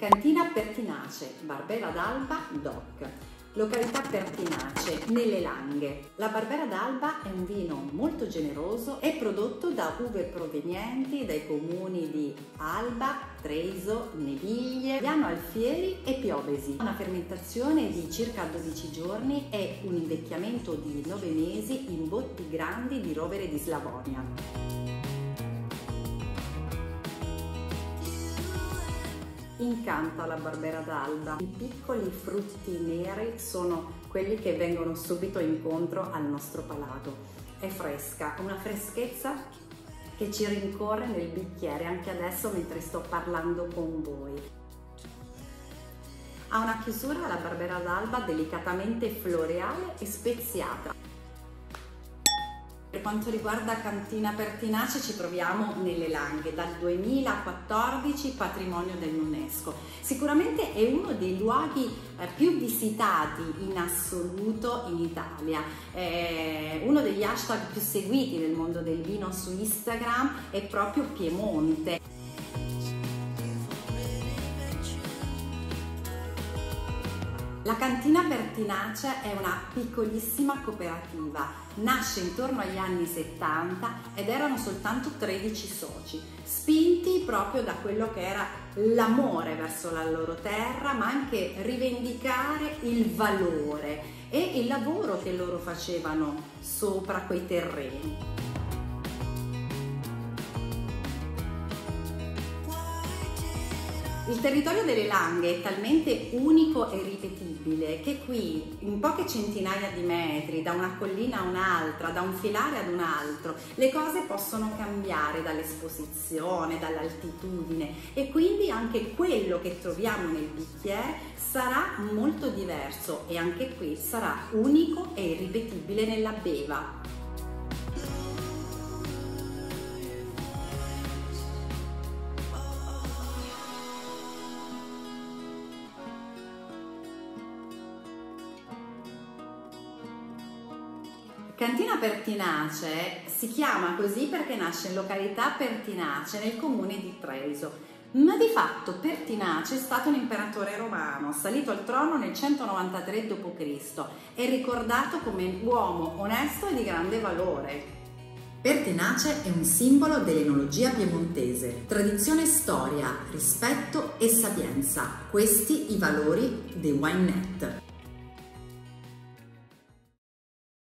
Cantina Pertinace, Barbera d'Alba DOC. Località Pertinace, nelle Langhe. La Barbera d'Alba è un vino molto generoso, è prodotto da uve provenienti dai comuni di Alba, Treviso, Neviglie, Viano Alfieri e Piovesi. Una fermentazione di circa 12 giorni e un invecchiamento di 9 mesi in botti grandi di rovere di Slavonia. Incanta la Barbera d'Alba. I piccoli frutti neri sono quelli che vengono subito incontro al nostro palato. È fresca, una freschezza che ci rincorre nel bicchiere anche adesso mentre sto parlando con voi. Ha una chiusura la Barbera d'Alba delicatamente floreale e speziata. Per quanto riguarda Cantina Pertinace ci troviamo nelle Langhe, dal 2014 patrimonio dell'UNESCO. Sicuramente è uno dei luoghi più visitati in assoluto in Italia. Uno degli hashtag più seguiti nel mondo del vino su Instagram è proprio Piemonte. La Cantina Pertinace è una piccolissima cooperativa, nasce intorno agli anni 70 ed erano soltanto 13 soci, spinti proprio da quello che era l'amore verso la loro terra, ma anche rivendicare il valore e il lavoro che loro facevano sopra quei terreni. Il territorio delle Langhe è talmente unico e ripetibile che qui, in poche centinaia di metri, da una collina a un'altra, da un filare ad un altro, le cose possono cambiare dall'esposizione, dall'altitudine e quindi anche quello che troviamo nel bicchiere sarà molto diverso e anche qui sarà unico e irripetibile nella beva. Cantina Pertinace si chiama così perché nasce in località Pertinace nel comune di Treviso, ma di fatto Pertinace è stato un imperatore romano, salito al trono nel 193 d.C. È ricordato come uomo onesto e di grande valore. Pertinace è un simbolo dell'enologia piemontese, tradizione, storia, rispetto e sapienza, questi i valori di WineNet.